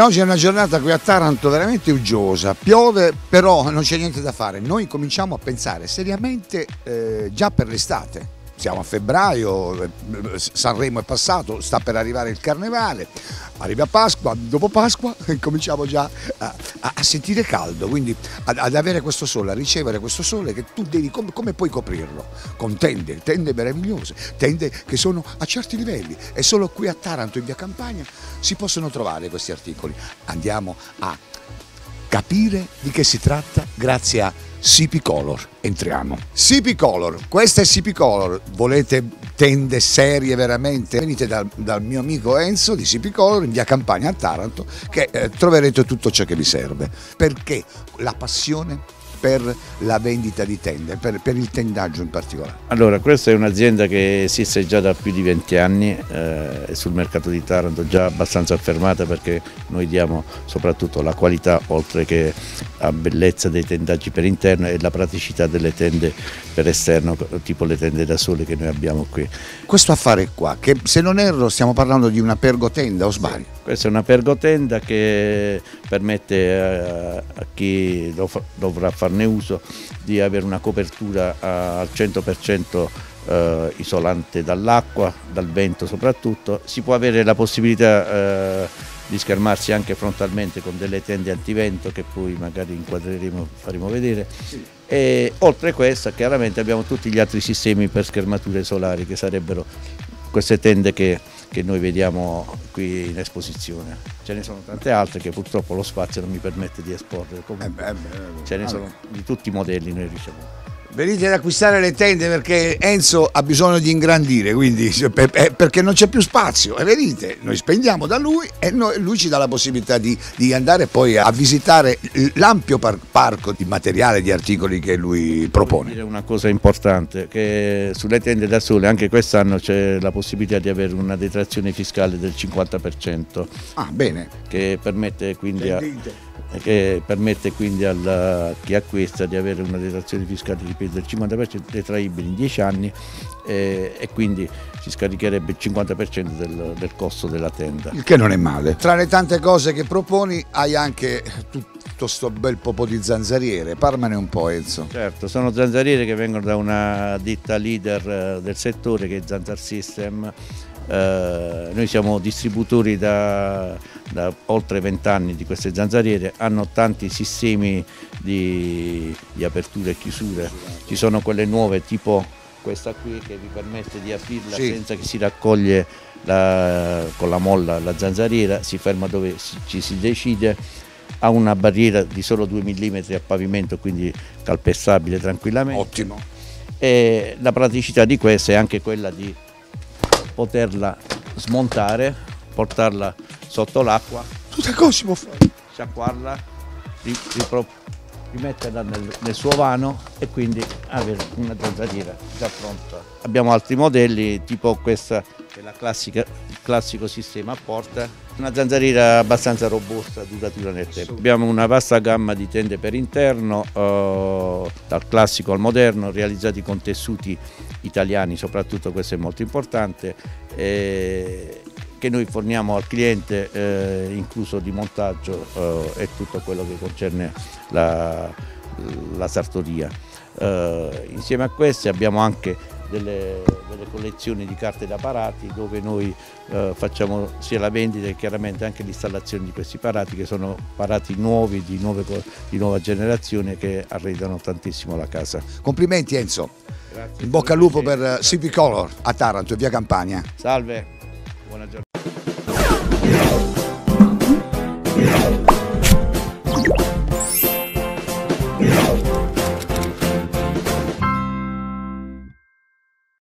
Oggi è una giornata qui a Taranto veramente uggiosa, piove, però non c'è niente da fare. Noi cominciamo a pensare seriamente già per l'estate. Siamo a febbraio, Sanremo è passato, sta per arrivare il carnevale, arriva Pasqua, dopo Pasqua cominciamo già a sentire caldo, quindi ad avere questo sole, a ricevere questo sole che tu devi, come puoi coprirlo? Con tende meravigliose, tende che sono a certi livelli e solo qui a Taranto in via Campagna si possono trovare questi articoli. Andiamo a capire di che si tratta grazie a CP Color. Entriamo. CP Color, questa è CP Color. Volete tende serie veramente? Venite dal mio amico Enzo di CP Color in via Campagna a Taranto, che troverete tutto ciò che vi serve. Perché la passione per la vendita di tende, per il tendaggio in particolare? Allora, questa è un'azienda che esiste già da più di 20 anni, è sul mercato di Taranto già abbastanza affermata, perché noi diamo soprattutto la qualità oltre che la bellezza dei tendaggi per interno e la praticità delle tende per esterno, tipo le tende da sole che noi abbiamo qui. Questo affare qua, che se non erro stiamo parlando di una pergotenda, o sbaglio? Sì, questa è una pergotenda che permette a chi dovrà farne uso di avere una copertura al 100% isolante dall'acqua, dal vento soprattutto. Si può avere la possibilità di schermarsi anche frontalmente con delle tende antivento che poi magari inquadreremo, faremo vedere. Sì. E oltre a questa chiaramente abbiamo tutti gli altri sistemi per schermature solari, che sarebbero queste tende che noi vediamo qui in esposizione. Ce ne sono tante altre che purtroppo lo spazio non mi permette di esporre. Comunque, ce ne sono di tutti i modelli noi riceviamo. Venite ad acquistare le tende perché Enzo ha bisogno di ingrandire, quindi perché non c'è più spazio, e venite, noi spendiamo da lui e lui ci dà la possibilità di andare poi a visitare l'ampio parco di materiale, di articoli che lui propone. Voglio dire una cosa importante, che sulle tende da sole anche quest'anno c'è la possibilità di avere una detrazione fiscale del 50%. Ah, bene. Che permette quindi a chi acquista di avere una detrazione fiscale del 50% detraibile in 10 anni e quindi si scaricherebbe il 50% del costo della tenda. Il che non è male. Tra le tante cose che proponi hai anche tutto sto bel popò di zanzariere, parlamene un po', Enzo. Certo, sono zanzariere che vengono da una ditta leader del settore che è Zanzar System. Noi siamo distributori da oltre 20 anni di queste zanzariere, hanno tanti sistemi di apertura e chiusura. Ci sono quelle nuove tipo questa qui che vi permette di aprirla senza che si raccoglie con la molla la zanzariera, si ferma dove ci si decide, ha una barriera di solo 2 mm a pavimento, quindi calpestabile tranquillamente. Ottimo. E la praticità di questa è anche quella di poterla smontare, portarla sotto l'acqua, tutte cose si può fare, sciacquarla, rimetterla nel suo vano e quindi avere una zanzariera già pronta. Abbiamo altri modelli tipo questa che è il classico sistema a porta, una zanzariera abbastanza robusta, duratura nel tempo. Abbiamo una vasta gamma di tende per interno, dal classico al moderno, realizzati con tessuti italiani, soprattutto questo è molto importante, che noi forniamo al cliente, incluso di montaggio e tutto quello che concerne la sartoria. Insieme a queste abbiamo anche delle collezioni di carte da parati, dove noi facciamo sia la vendita che chiaramente anche l'installazione di questi parati, che sono parati nuovi, di nuova generazione, che arredano tantissimo la casa. Complimenti Enzo. Grazie. In bocca al lupo per CP Color a Taranto, via Campagna. Salve, buona giornata.